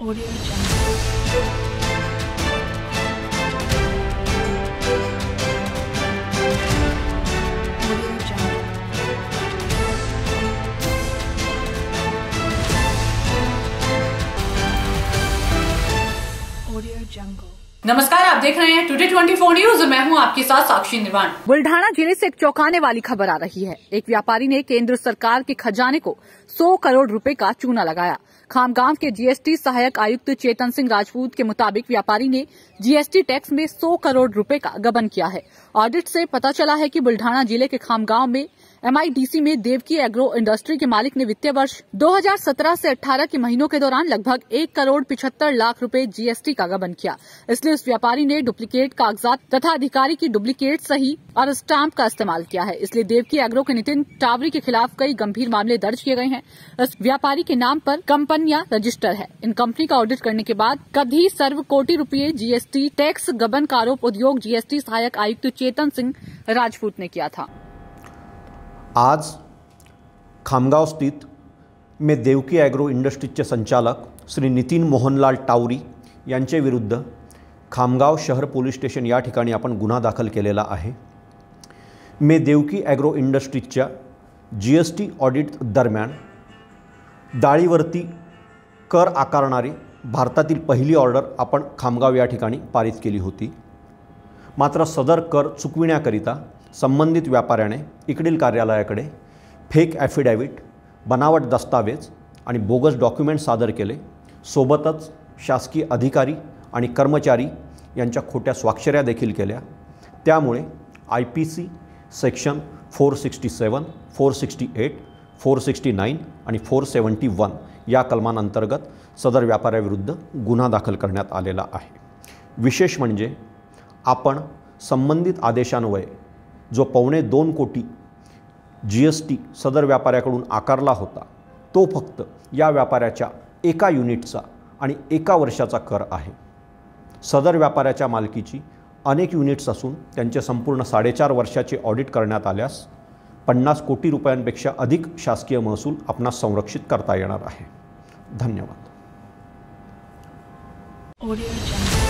Audio Jungle. Audio Jungle. Audio Jungle. नमस्कार, आप देख रहे हैं टुडे 24 न्यूज और मैं हूं आपके साथ साक्षी निर्वाण। बुल्ढाना जिले से एक चौंकाने वाली खबर आ रही है। एक व्यापारी ने केंद्र सरकार के खजाने को 100 करोड़ रुपए का चूना लगाया। खामगांव के जीएसटी सहायक आयुक्त चेतन सिंह राजपूत के मुताबिक व्यापारी ने जीएसटी टैक्स में 100 करोड़ रुपए का गबन किया है। ऑडिट से पता चला है कि बुल्ढाना जिले के खामगांव में एमआईडीसी में देवकी एग्रो इंडस्ट्री के मालिक ने वित्तीय वर्ष 2017 से 18 के महीनों के दौरान लगभग 1 करोड़ 75 लाख रुपए जीएसटी का गबन किया। इसलिए उस व्यापारी ने डुप्लीकेट कागजात तथा अधिकारी की डुप्लीकेट सही और स्टाम्प का इस्तेमाल किया है। इसलिए देवकी एग्रो के नितिन टावरी के खिलाफ कई गंभीर मामले दर्ज किए गए हैं। इस व्यापारी के नाम पर कंपनियां रजिस्टर है। इन कंपनी का ऑडिट करने के बाद कभी सर्व कोटि रुपये जीएसटी टैक्स गबन का आरोप उद्योग जीएसटी सहायक आयुक्त चेतन सिंह राजपूत ने किया था। आज खामगाव स्थित में देवकी ॲग्रो इंडस्ट्रीजचे संचालक श्री नितीन मोहनलाल टावरी यांचे विरुद्ध खामगाव शहर पोलीस स्टेशन या ठिकाणी आपण गुन्हा दाखल केलेला आहे। मे देवकी ॲग्रो इंडस्ट्रीजच्या जीएसटी ऑडिट दरम्यान डाळीवरती कर आकारणारी भारतातील पहिली ऑर्डर आपण खामगाव या ठिकाणी पारित केली होती। मात्र सदर कर चुकविण्याकरिता संबंधित व्यापाऱ्याने इकडील कार्यालयाकडे फेक ॲफिडेविट, बनावट दस्तावेज आणि बोगस डॉक्युमेंट सादर केले। सोबतच शासकीय अधिकारी आणि कर्मचारी यांच्या खोट्या स्वाक्षऱ्या देखील केल्या। त्यामुळे IPC सेक्शन 467, 468, 469 आणि 471 या कलमांतर्गत सदर व्यापाऱ्याविरुद्ध गुन्हा दाखल करण्यात आलेला आहे। विशेष म्हणजे आपण संबंधित आदेशान्वये जो 2.25 कोटी जीएसटी सदर व्यापाऱ्याकडून आकारला होता तो फक्त या व्यापाऱ्याच्या एका युनिटचा आणि एका वर्षाचा कर आहे। सदर व्यापाऱ्याच्या मालकीची अनेक युनिट्स असून त्यांचे संपूर्ण 4.5 वर्षाचे ऑडिट करण्यात आल्यास 50 कोटी रुपयांपेक्षा अधिक शासकीय महसूल आपणास संरक्षित करता येणार आहे। धन्यवाद। Audio Jungle.